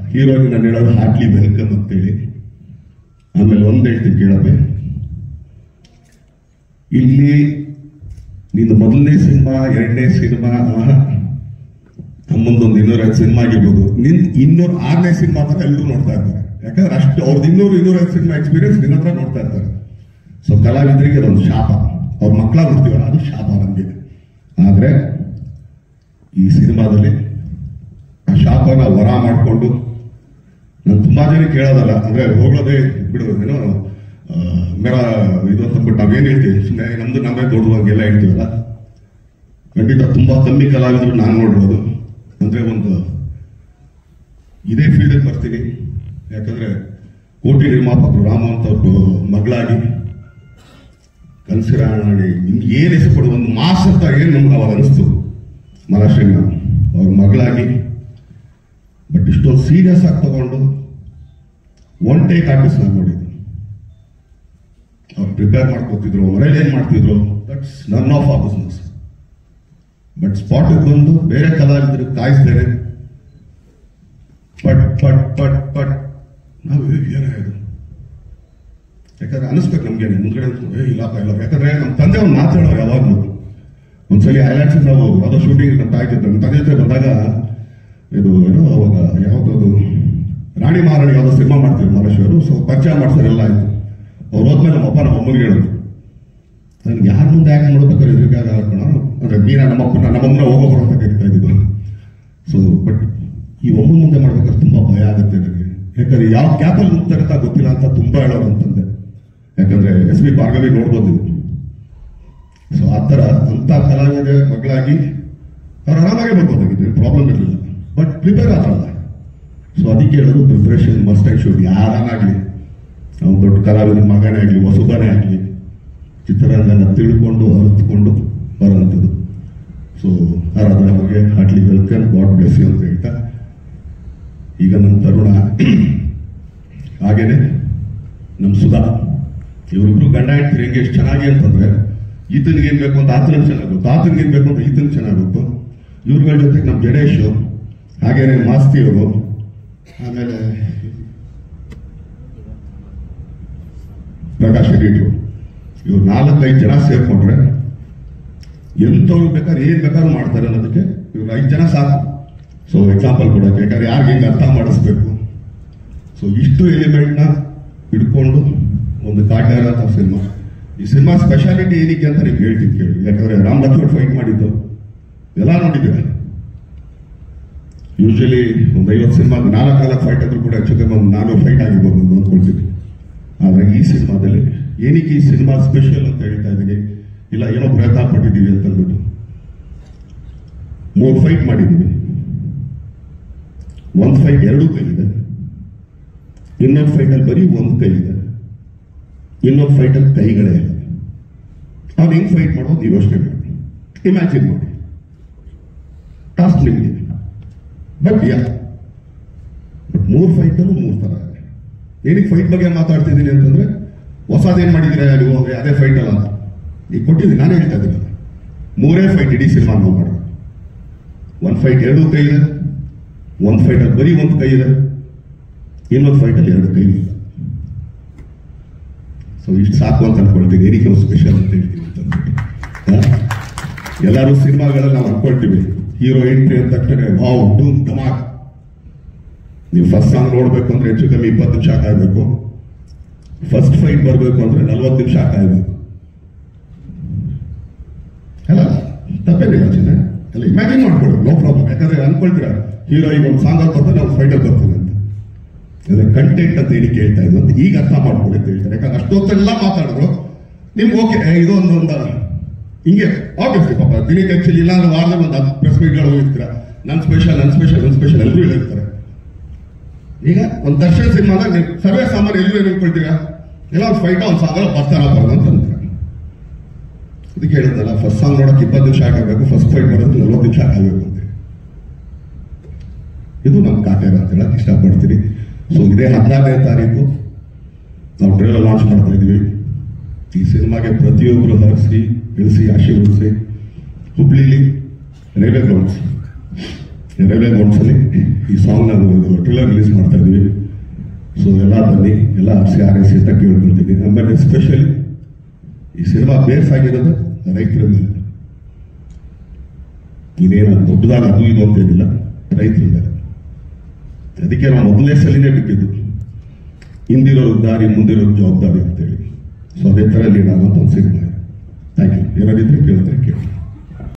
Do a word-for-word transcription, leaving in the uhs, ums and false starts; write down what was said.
Heroine ನಾನು ಹೇಳೋದು heartly welcome ಅಂತೇಳಿ. ಆಮೇಲೆ ಒಂದು ಹೇಳ್ತೀನಿ ಕೇಳಪ್ಪೆ, ಇಲ್ಲಿ ನಿಂದು ಮೊದಲನೇ ಸಿನಿಮಾ ಎರಡನೇ ಸಿನಿಮಾ ನಮ್ಮೊಂದೊಂದು ಇನ್ನೂರೈದು ಸಿನಿಮಾ ಆಗಿರ್ಬೋದು, ನಿನ್ ಇನ್ನೂರು ಆರನೇ ಸಿನಿಮಾ ಹತ್ರ ಎಲ್ಲರೂ ನೋಡ್ತಾ ಇರ್ತಾರೆ. ಯಾಕಂದ್ರೆ ಅಷ್ಟು ಅವ್ರದ್ದು ಇನ್ನೂರು ಇನ್ನೂರೈದು ಸಿನಿಮಾ ಎಕ್ಸ್ಪೀರಿಯನ್ಸ್ ನಿನ್ನ ಹತ್ರ ನೋಡ್ತಾ ಇರ್ತಾರೆ. ಸೊ ಕಲಾವಿದರಿಗೆ ಅದೊಂದು ಶಾಪ, ಅವ್ರ ಮಕ್ಕಳ ನೋಡ್ತೀವಲ್ಲ ಅದು ಶಾಪ ನಮಗೆ. ಆದ್ರೆ ಈ ಸಿನಿಮಾದಲ್ಲಿ ಆ ಶಾಪನ ವರ ಮಾಡಿಕೊಂಡು ನಾನು ತುಂಬಾ ಜನ ಕೇಳೋದಲ್ಲ, ಅಂದ್ರೆ ಹೋಗೋದೇ ಬಿಡು ಏನೋ ಮೇಡ ಇದು ಅಂತಂದ್ಬಿಟ್ಟು ನಾವೇನು ಹೇಳ್ತೀವಿ ಸುಮ್ಮನೆ ನಮ್ದು ನಮ್ಮೇ ದೊಡ್ಡದು ಹಂಗೆಲ್ಲ ಹೇಳ್ತೀವಲ್ಲ. ಖಂಡಿತ ತುಂಬಾ ಕಮ್ಮಿ ಕಲಾವಿದರು ನಾನು ನೋಡ್ಬೋದು. ಅಂದ್ರೆ ಒಂದು ಇದೇ ಫೀಲ್ಡ್ ಬರ್ತೀನಿ, ಯಾಕಂದ್ರೆ ಕೋಟಿ ನಿರ್ಮಾಪಕರು ರಾಮ ಅಂತ ಮಗಳಾಗಿ ಕನ್ಸಿರಾಣಿ ಇನ್ ಏನ್ ಹೆಸರು ಕೊಡೋದು ಒಂದು ಮಾಸ್ ಅಂತ ಏನ್ ನಮ್ಗೆ ಅವಾಗ ಅನಿಸ್ತು ಮಹಾರಾಷ್ಟ್ರ ಅವ್ರ ಮಗಳಾಗಿ. ಬಟ್ ಇಷ್ಟೊಂದು ಸೀರಿಯಸ್ ಆಗಿ ತಗೊಂಡು ಒನ್ ಟೇಕ್ ಆರ್ಟಿಸ್ಟ್ ನಾನು ನೋಡಿದ್ದು. ಅವ್ರು ಪ್ರಿಪೇರ್ ಮಾಡ್ಕೊತಿದ್ರು, ಮನೇಲಿ ಏನ್ ಮಾಡ್ತಿದ್ರು, ದಟ್ಸ್ ನನ್ ಆಫ್ ಆ ಬಿಸ್ನೆಸ್. ಬಟ್ ಸ್ಪಾಟಿಗೆ ಬಂದು ಬೇರೆ ಕಲಾವಿದರು ಕಾಯಿಸ್ತಾರೆ, ಪಟ್ ಪಟ್ ಪಟ್ ಪಟ್ ನಾವು ಏನಾಯ್ತು ಯಾಕಂದ್ರೆ ಅನಿಸ್ಬೇಕು ನಮ್ಗೆ ಮುಂದ್ಗಡೆ ಏ ಇಲ್ಲಪ್ಪ ಇಲ್ಲ. ಯಾಕಂದ್ರೆ ನಮ್ಮ ತಂದೆ ಒಂದು ಮಾತಾಡೋರು ಯಾವಾಗ್ಲೂ. ಒಂದ್ಸಲಿ ಐಲ್ಯಾಂಡ್ಸ್ ನಾವು ಯಾವುದೋ ಶೂಟಿಂಗ್ ಅಂತ ಆಗ್ತಿತ್ತು, ನಮ್ಮ ತಂದೆ ಜೊತೆ ಬಂದಾಗ ಇದು ಏನೋ ಅವಾಗ ಯಾವ್ದದು ರಾಣಿ ಮಹಾರಾಣಿ ಯಾವ್ದೋ ಸಿನಿಮಾ ಮಾಡ್ತಿದ್ರು ಮಹಾರಾಷ್ಟ್ರವರು. ಸೊ ಪರಿಚಯ ಮಾಡ್ತಾರೆಲ್ಲ ಆಯ್ತು. ಅವ್ರು ಹೋದ್ಮೇಲೆ ನಮ್ಮಪ್ಪ ನಮ್ಮ ಅಮ್ಮನಿಗೆ ಹೇಳಿದ್ರು, ನನ್ಗೆ ಯಾರ ಮುಂದೆ ಯಾಕೆ ಮಾಡ್ಬೇಕಾದ್ರೆ ಎದುರಿಗಾಗ ಹಾಕೋಣ ಅಂದ್ರೆ ಮೀನ ನಮ್ಮಪ್ಪನ ನಮ್ಮಮ್ಮನ ಹೋಗೋ ಬರೋ ಕರಿತಾ ಇದ್ದಿದ್ದು. ಸೊ ಬಟ್ ಈ ಒಮ್ಮನ ಮುಂದೆ ಮಾಡ್ಬೇಕಾದ್ರೆ ತುಂಬಾ ಭಯ ಆಗುತ್ತೆ ನನಗೆ. ಯಾಕಂದ್ರೆ ಯಾವ ಕ್ಯಾಪಲ್ಲಿ ಮುಂತಾರೆ ಅಂತ ಗೊತ್ತಿಲ್ಲ ಅಂತ ತುಂಬಾ ಹೇಳೋರು ಅಂತಂದೆ. ಯಾಕಂದ್ರೆ ಎಸ್ ಬಿ ಭಾರ್ಗವಿ ನೋಡ್ಬೋದು. ಸೊ ಆ ತರ ಅಂತ ಕಲಾವಿದ ಮಗಳಾಗಿ ಅವ್ರು ಆರಾಮಾಗೆ ಬರ್ಬೋದಾಗಿತ್ತು, ಪ್ರಾಬ್ಲಮ್ ಇರಲಿಲ್ಲ. ಬಟ್ ಪ್ರಿಪೇರ್ ಆದ್ರಲ್ಲ. ಸೊ ಅದಕ್ಕೆ ಹೇಳೋದು ಪ್ರಿಪರೇಷನ್ ಮಸ್ಟ್ ಆ್ಯಂಡ್ ಶುಡ್. ಯಾರನ್ನಾಗ್ಲಿ, ನಾವು ದೊಡ್ಡ ಕಲಾವಿದ ಮಗನೇ ಆಗ್ಲಿ ಹೊಸಬನೇ ಆಗ್ಲಿ, ಚಿತ್ರರಂಗನ ತಿಳ್ಕೊಂಡು ಅರಿತುಕೊಂಡು ಬರುವಂಥದ್ದು. ಸೊ ಆರಾಧನೆ ಅವ್ರಿಗೆ heartly welcome, God bless you ಅಂತ ಹೇಳ್ತಾ, ಈಗ ನಮ್ಮ ತರುಣ ಹಾಗೇನೆ ನಮ್ಮ ಸುಧಾ ಇವರಿಬ್ರು ಗಂಡ ಹೆಂಡ್ತಿರು ಹೆಂಗೆ ಎಷ್ಟು ಚೆನ್ನಾಗಿ ಅಂತಂದ್ರೆ, ಈತನಿಗೆ ಏನ್ ಬೇಕು ಅಂತ ಆತನಿಗೆ ಚೆನ್ನಾಗುತ್ತೆ, ಆತನಿಗೆ ಏನ್ ಬೇಕು ಅಂತ ಈತನಿಗೆ ಚೆನ್ನಾಗುತ್ತೆ. ಇವ್ರಗಳ ಜೊತೆಗೆ ನಮ್ಮ ಜಡೇಶ್ ಹಾಗೇನೆ ಮಾಸ್ತಿ ಅವರು, ಆಮೇಲೆ ಪ್ರಕಾಶ್ ರೆಡ್ಡಿ, ಇವ್ರು ನಾಲ್ಕೈದು ಜನ ಸೇರ್ಕೊಂಡ್ರೆ ಎಂತವ್ರು ಬೇಕಾದ್ರೆ ಏನ್ ಬೇಕಾದ್ರೂ ಮಾಡ್ತಾರೆ ಅನ್ನೋದಕ್ಕೆ ಇವ್ರು ಐದು ಜನ ಸಾಕು. ಸೊ ಎಕ್ಸಾಂಪಲ್ ಕೊಡಕ್ಕೆ, ಯಾಕಂದ್ರೆ ಯಾರಿಗೆ ಹೆಂಗೆ ಅರ್ಥ ಮಾಡಿಸ್ಬೇಕು. ಸೊ ಇಷ್ಟು ಎಲಿಮೆಂಟ್ನ ಹಿಡ್ಕೊಂಡು ಒಂದು ಕಾಟ್ಯಾರ ಸಿನಿಮಾ. ಈ ಸಿನಿಮಾ ಸ್ಪೆಷಾಲಿಟಿ ಏನಕ್ಕೆ ಅಂತ ನೀವು ಹೇಳ್ತೀನಿ ಕೇಳಿ. ಯಾಕಂದ್ರೆ ರಾಮ್ ಲಕ್ಷ್ಮಣ್ ಫೈಟ್ ಮಾಡಿದ್ದು ಎಲ್ಲ ನೋಡಿದ್ದೀರ. ಯೂಶಲಿ ಒಂದು ಐವತ್ತು ಸಿನಿಮಾ ನಾಲ್ಕು ನಾಲ್ಕು ಫೈಟ್ ಆದ್ರೂ ಕೂಡ ಹೆಚ್ಚು ಕಮ್ಮಿ ಒಂದು ನಾಲ್ಕು ಫೈಟ್ ಆಗಿರ್ಬೋದು ಅಂತ ಅಂದ್ಕೊಳ್ತೀನಿ. ಆದ್ರೆ ಈ ಸಿನಿಮಾದಲ್ಲಿ ಏನಕ್ಕೆ ಈ ಸಿನಿಮಾ ಸ್ಪೆಷಲ್ ಅಂತ ಹೇಳ್ತಾ ಇದ್ದೀನಿ, ಇಲ್ಲ ಏನೋ ಪ್ರಯತ್ನ ಪಟ್ಟಿದ್ದೀವಿ ಅಂತ ಅಂದ್ಬಿಟ್ಟು ಮೂರು ಫೈಟ್ ಮಾಡಿದ್ದೀವಿ. ಒಂದು ಫೈಟ್ ಎರಡೂ ಕೈ ಇದೆ, ಇನ್ನೊಂದು ಫೈಟಲ್ಲಿ ಬರೀ ಒಂದು ಕೈ ಇದೆ, ಇನ್ನೊಂದು ಫೈಟಲ್ಲಿ ಕೈಗಳೇ ಇಲ್ಲ. ಅವ್ನು ಹೆಂಗ್ ಫೈಟ್ ಮಾಡೋದು ನೀವು ಯೋಚನೆ ಮಾಡಿ, ಇಮ್ಯಾಜಿನ್ ಮಾಡಿ. ಟಾಸ್ಕ್ ನಿಮಗೆ. ಬಟ್ ಯಾ ಬಟ್ ಮೂರು ಫೈಟಲ್ಲೂ ಮೂರು ತರ ಇದೆ. ಏನಕ್ಕೆ ಫೈಟ್ ಬಗ್ಗೆ ಮಾತಾಡ್ತಿದ್ದೀನಿ ಅಂತಂದ್ರೆ, ಹೊಸದೇನ್ ಮಾಡಿದ್ರೆ ನೀವು ಅಂದ್ರೆ ಅದೇ ಫೈಟ್ ಅಲ್ಲ ಈಗ ಕೊಟ್ಟಿದ್ದೀನಿ, ನಾನೇ ಹೇಳ್ತಾ ಇದ್ದೀನಿ. ಮೂರೇ ಫೈಟ್ ಇಡೀ ಸಿನಿಮಾ ನಾವು ಮಾಡೋದು. ಒಂದು ಫೈಟ್ ಎರಡೂ ಕೈ ಇದೆ, ಒಂದು ಫೈಟಲ್ಲಿ ಬರೀ ಒಂದು ಕೈ ಇದೆ, ಇನ್ನೊಂದು ಫೈಟಲ್ಲಿ ಎರಡು ಕೈ ಇಲ್ಲ. ಸೊ ಇಷ್ಟು ಸಾಕು ಅಂತ ಅನ್ಕೊಳ್ತೀನಿ. ಏನಕ್ಕೆ ಒಂದು ಸ್ಪೆಷಲ್ ಅಂತ ಹೇಳ್ತೀವಿ ಅಂತ ಎಲ್ಲರೂ ಸಿನಿಮಾಗಳಲ್ಲಿ ನಾವು ಅನ್ಕೊಳ್ತೀವಿ, ಹೀರೋ ಎಂಟ್ರಿ ಅಂದ ತಕ್ಷಣ ವಾವ್ ಡೂಮ್ ಧಮಾಕ್. ನೀವು ಫಸ್ಟ್ ಸಾಂಗ್ ನೋಡ್ಬೇಕು ಅಂದ್ರೆ ಹೆಚ್ಚು ಕಮ್ಮಿ ಇಪ್ಪತ್ತು ನಿಮಿಷ ಕಾಯ್ಬೇಕು. ಫಸ್ಟ್ ಫೈಟ್ ಬರಬೇಕು ಅಂದ್ರೆ ನಲ್ವತ್ತು ನಿಮಿಷ ಕಾಯ್ಬೇಕು. ಅಲ್ಲ ತಪ್ಪೇನಿಲ್ಲ ಚಿನ್ನ, ಎಲ್ಲ ಇಮ್ಯಾಜಿನ್ ಮಾಡ್ಕೊಳ್ಳಿ, ನೋ ಪ್ರಾಬ್ಲಮ್. ಯಾಕಂದ್ರೆ ಅನ್ಕೊಳ್ತೀರಾ ಹೀರೋ ಈಗ ಒಂದು ಸಾಂಗ್ ಬರ್ತಾರೆ, ನಾವು ಫೈಟಲ್ಲಿ ಬರ್ತೀನಿ ಅಂತ. ಕಂಟೆಂಟ್ ಅಂತ ಏನಕ್ಕೆ ಹೇಳ್ತಾ ಇದ್ರು ಅಂತ ಈಗ ಅರ್ಥ ಮಾಡ್ಕೊಳ್ಳಿ ಅಂತ ಹೇಳ್ತಾರೆ. ಯಾಕಂದ್ರೆ ಅಷ್ಟೊತ್ತೆಲ್ಲ ಮಾತಾಡಿದ್ರು ನಿಮ್ಗೆ ಓಕೆ ಇದೊಂದು ಒಂದು ಹಿಂಗೆ ಆಬ್ವಿಯಸ್ಲಿ ಪಾಪ ದಿನಕ್ಕೆ ಆಕ್ಚುಲಿ ಇಲ್ಲ ಅಂದ್ರೆ ವಾರದಲ್ಲಿ ಒಂದು ಹತ್ತು ಪ್ರೆಸ್ ಮೀಟ್ಗಳು ಹೋಗಿರ್ತೀರ. ನನ್ ಸ್ಪೆಷಲ್ ನನ್ ಸ್ಪೆಷಲ್ ನನ್ ಸ್ಪೆಷಲ್ ಎಲ್ಲರೂ ಹೇಳಿರ್ತಾರೆ. ಈಗ ಒಂದು ದರ್ಶನ್ ಸಿನಿಮಾದಾಗ ನೀವು ಸರ್ವೇ ಸಾಮಾನ್ಯ ಎಲ್ಲರೂ ಹೇಳ್ಕೊಳ್ತೀರಾ, ಎಲ್ಲ ಒಂದು ಫೈಟ್ ಒಂದು ಸಾಂಗ್ ಬರ್ತಾರ ಬರೋದು ಅಂತ ಅಂತಾರೆ. ಇದಕ್ಕೆ ಹೇಳಿದ್ನಲ್ಲ, ಫಸ್ಟ್ ಸಾಂಗ್ ನೋಡಕ್ಕೆ ಇಪ್ಪತ್ತು ನಿಮಿಷ ಆಗಬೇಕು, ಫಸ್ಟ್ ಫೈಟ್ ಬರೋದು ನಲ್ವತ್ತು ನಿಮಿಷ ಆಗಬೇಕು ಅಂತ. ಇದು ನಮ್ಮ ಕಾಟ್ಯಾರ ಅಂತ ಹೇಳಕ್ ಇಷ್ಟಪಡ್ತೀನಿ. ಸೊ ಇದೇ ಹದಿನಾರನೇ ತಾರೀಕು ನಾವು ಟ್ರೇಲರ್ ಲಾಂಚ್ ಮಾಡ್ತಾ ಇದೀವಿ. ಈ ಸಿನಿಮಾಗೆ ಪ್ರತಿಯೊಬ್ಬರು ಹರಿಸಿ ಇಳಿಸಿ ಆಶೀರ್ವದಿಸಿ ಹುಬ್ಳಿಲಿ ರೈಲ್ವೆ ಗ್ರೌಂಡ್ಸ್ ಎರಡನೇ ಒಂದ್ಸಲಿ ಈ ಸಾಂಗ್ ನಾವು ಟ್ರಿಲರ್ ರಿಲೀಸ್ ಮಾಡ್ತಾ ಇದ್ದೀವಿ. ಸೊ ಎಲ್ಲ ಬನ್ನಿ, ಎಲ್ಲ ಆರಿಸಿ ಆರೈಸಿ ಅಂತ ಕೇಳ್ಕೊಳ್ತೀನಿ. ಆಮೇಲೆ ಎಸ್ಪೆಷಲಿ ಈ ಸಿನಿಮಾ ಬೇಸ್ ಆಗಿರೋದು ರೈತರ ಮೇಲೆ. ಇನ್ನೇನು ದೊಡ್ಡದಾದ ಅದು ಇದು ಅಂತ ಏನಿಲ್ಲ, ರೈತರ ಮೇಲೆ. ಅದಕ್ಕೆ ನಾವು ಮೊದಲನೇ ಸಲಿನೇ ಬಿಟ್ಟಿದ್ದು ಹಿಂದಿರೋ ದಾರಿ ಮುಂದಿರೋ ಜವಾಬ್ದಾರಿ ಅಂತೇಳಿ. ಸೊ ಅದೇ ಥರ ಲೀಡ್ ಆಗೋಂಥ ಒಂದು ಸಿನಿಮಾ. Thank you. ಏನಾದಿದ್ರೆ ಕೇಳ್ತಾರೆ ಕೇಳಿ.